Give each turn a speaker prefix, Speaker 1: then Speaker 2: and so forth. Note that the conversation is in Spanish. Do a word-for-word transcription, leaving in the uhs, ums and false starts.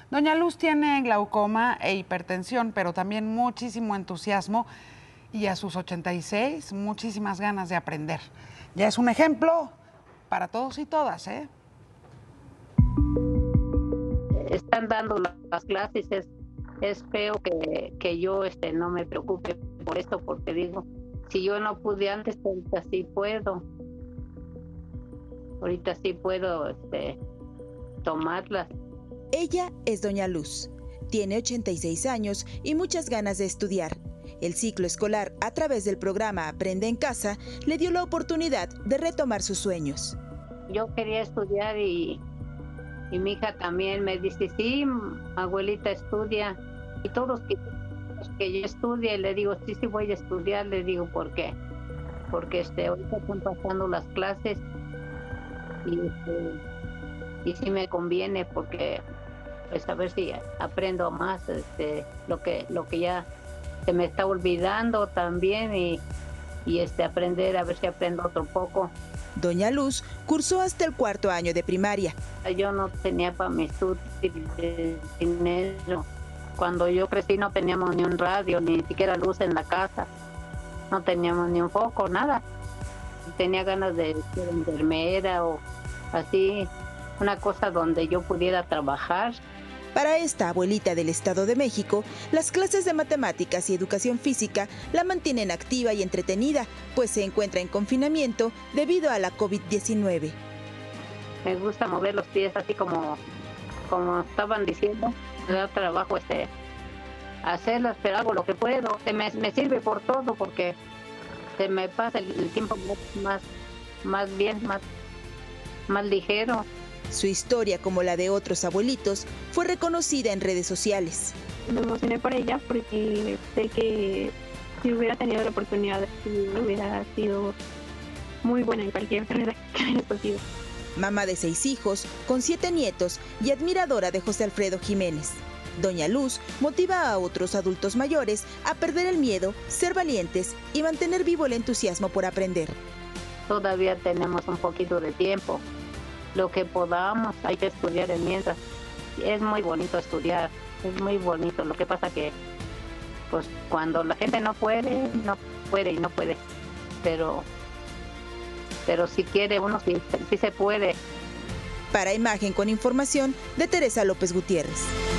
Speaker 1: Doña Luz tiene glaucoma e hipertensión, pero también muchísimo entusiasmo y a sus ochenta y seis, muchísimas ganas de aprender. Ya es un ejemplo para todos y todas, ¿eh?
Speaker 2: Están dando las clases, es, es feo que, que yo este, no me preocupe por esto, porque digo, si yo no pude antes, ahorita sí puedo. Ahorita sí puedo este, tomarlas.
Speaker 3: Ella es Doña Luz. Tiene ochenta y seis años y muchas ganas de estudiar. El ciclo escolar, a través del programa Aprende en Casa, le dio la oportunidad de retomar sus sueños.
Speaker 2: Yo quería estudiar y, y mi hija también me dice, sí, abuelita, estudia. Y todos que, que yo estudie, le digo, sí, sí voy a estudiar, le digo, ¿por qué? Porque este, ahorita están pasando las clases y, este, y sí me conviene porque pues a ver si aprendo más este, lo que lo que ya se me está olvidando también y, y este aprender a ver si aprendo otro poco.
Speaker 3: Doña Luz cursó hasta el cuarto año de primaria.
Speaker 2: Yo no tenía para mi estudio dinero. Cuando yo crecí no teníamos ni un radio, ni siquiera luz en la casa. No teníamos ni un foco, nada. Tenía ganas de ser enfermera o así, una cosa donde yo pudiera trabajar.
Speaker 3: Para esta abuelita del Estado de México, las clases de matemáticas y educación física la mantienen activa y entretenida, pues se encuentra en confinamiento debido a la COVID diecinueve.
Speaker 2: Me gusta mover los pies así como, como estaban diciendo, me da trabajo este, hacerlas, pero hago lo que puedo. Me, me sirve por todo porque se me pasa el, el tiempo más, más bien, más, más ligero.
Speaker 3: Su historia, como la de otros abuelitos, fue reconocida en redes sociales.
Speaker 4: Me emocioné por ella porque sé que si hubiera tenido la oportunidad, hubiera sido muy buena en cualquier carrera que hubiera escogido.
Speaker 3: Mamá de seis hijos, con siete nietos y admiradora de José Alfredo Jiménez, Doña Luz motiva a otros adultos mayores a perder el miedo, ser valientes y mantener vivo el entusiasmo por aprender.
Speaker 2: Todavía tenemos un poquito de tiempo. Lo que podamos, hay que estudiar en mientras. Es muy bonito estudiar, es muy bonito. Lo que pasa que, pues, cuando la gente no puede, no puede y no puede. Pero, pero si quiere uno, sí, sí se puede.
Speaker 3: Para Imagen con información de Teresa López Gutiérrez.